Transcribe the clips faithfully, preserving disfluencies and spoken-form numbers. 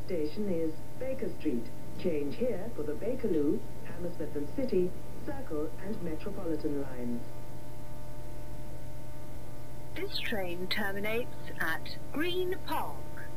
station is Baker Street. Change here for the Bakerloo, Hammersmith and City, Circle and Metropolitan lines. This train terminates at Green Park.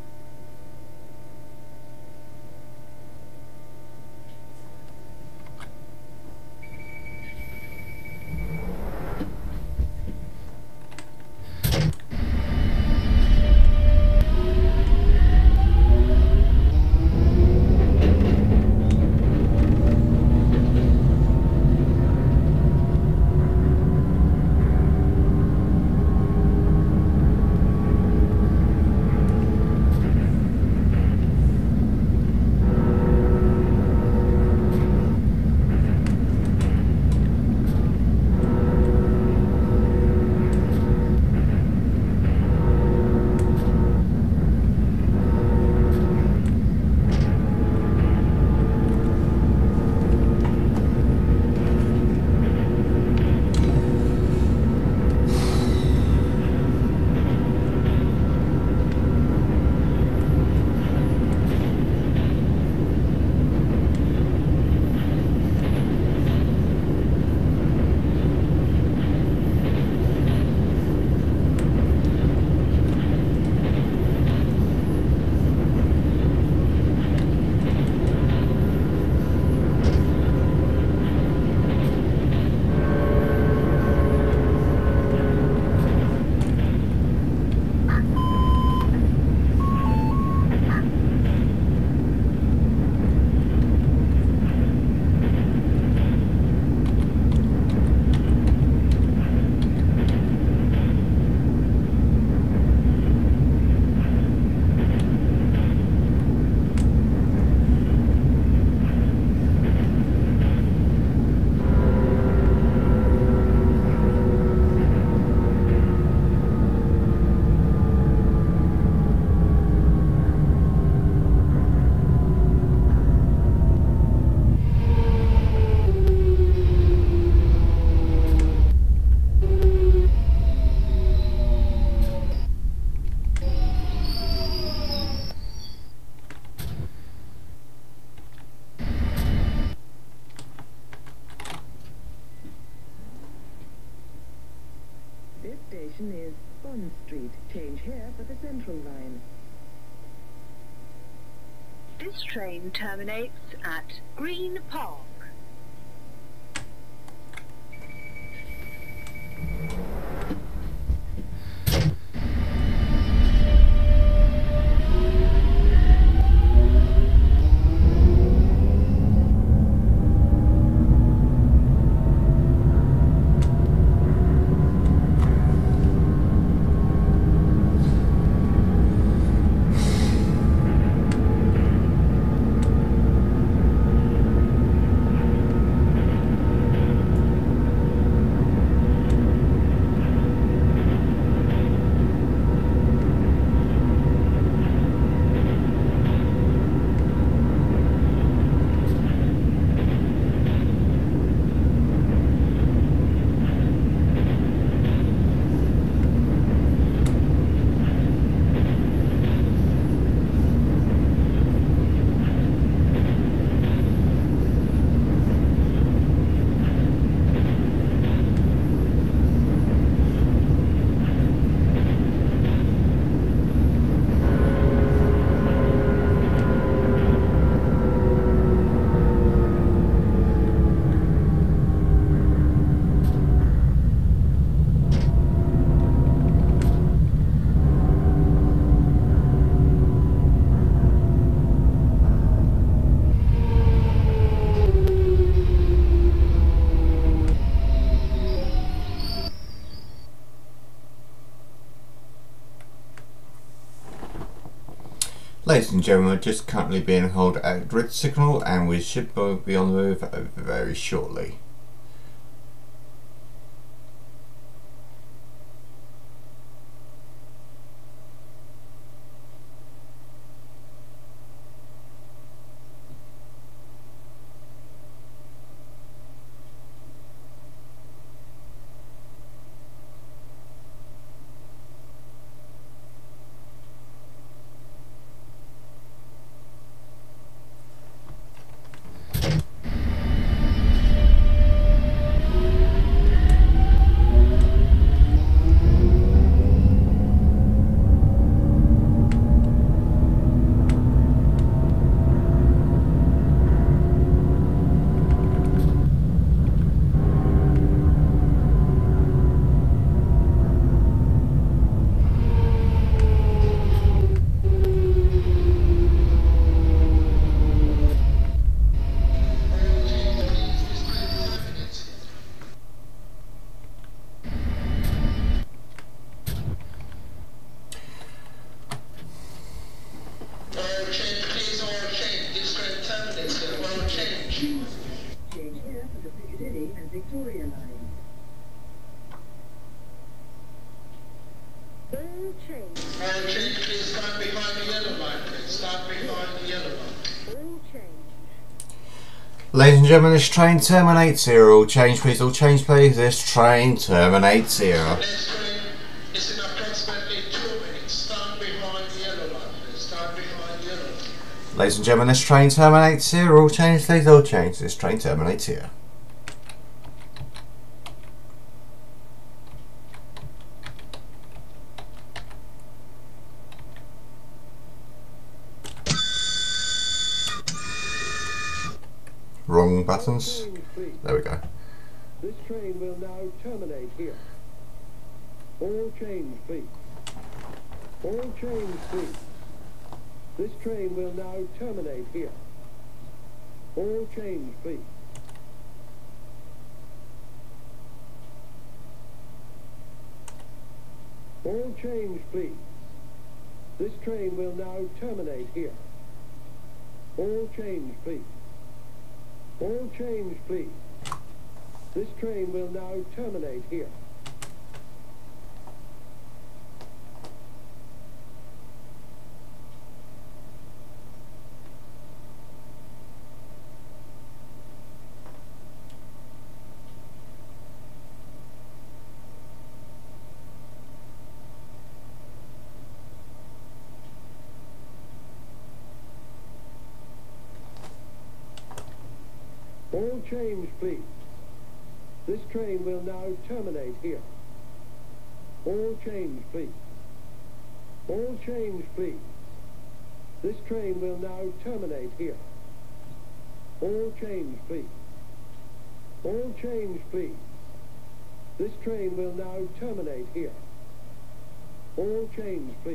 This station is Bond Street. Change here for the Central line. This train terminates at Green Park. Ladies and gentlemen, we're just currently being held at grid signal and we should be on the move very shortly. Victoria Line. All change. All change, please start behind the yellow line, please. Start behind the yellow line. All change. Ladies and gentlemen, this train terminates here. All change please, all change please. This train terminates here. Next train is in approximately two minutes. Start behind the yellow line, please. Start behind the yellow line. Ladies and gentlemen, this train terminates here. All change please, all change. This train terminates here. Wrong buttons. There we go. This train will now terminate here. All change, please. All change, please. This train will now terminate here. All change, please. All change, please. This train will now terminate here. All change, please. All change, please. This train will now terminate here. All change, please. This train will now terminate here. All change, please. All change, please. This train will now terminate here. All change, please. All change, please. This train will now terminate here. All change, please.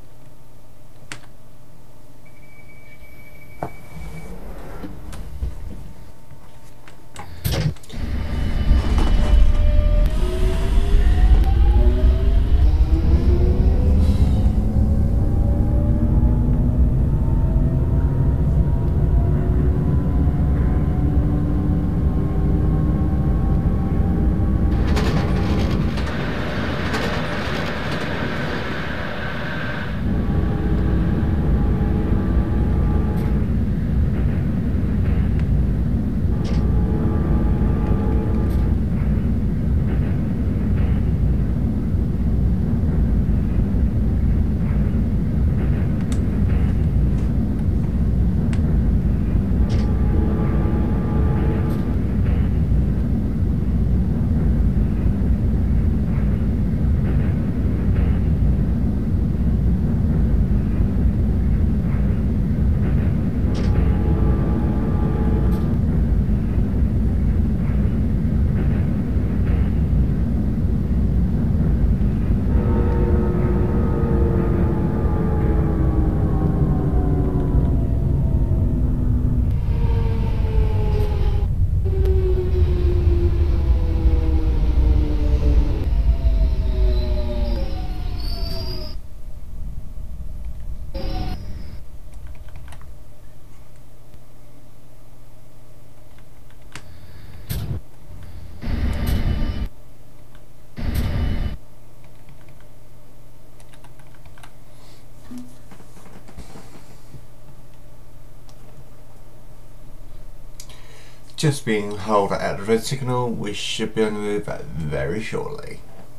Just being held at the red signal, we should be on the move very shortly.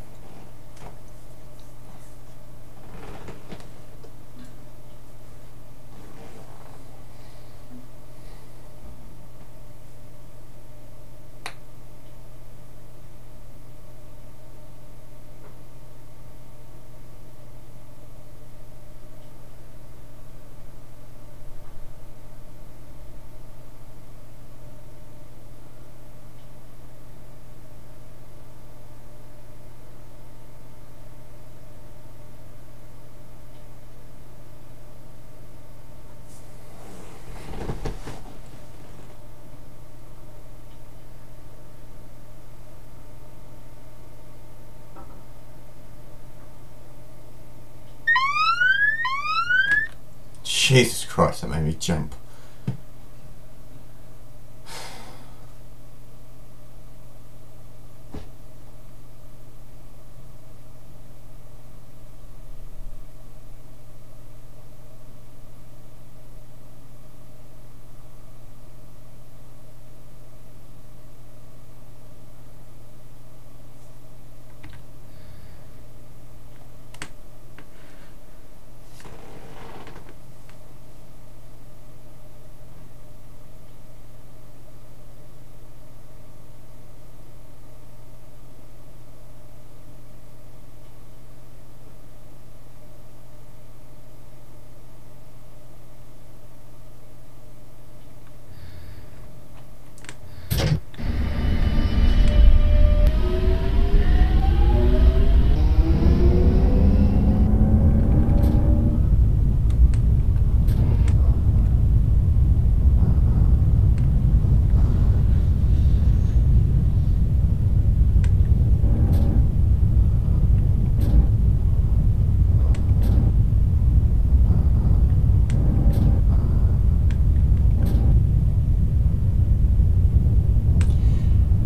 Jesus Christ, that made me jump.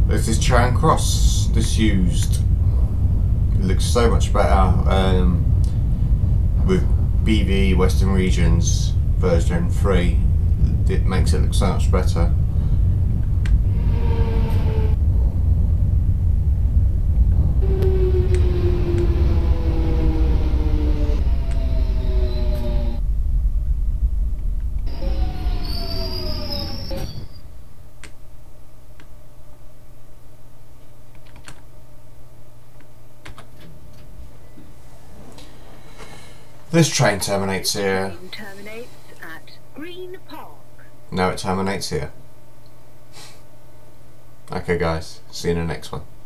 This is Charing Cross, disused. It looks so much better um, with B V Western Regions version three. It makes it look so much better. This train terminates here. Train terminates at Green Park. No, it terminates here. Okay guys, see you in the next one.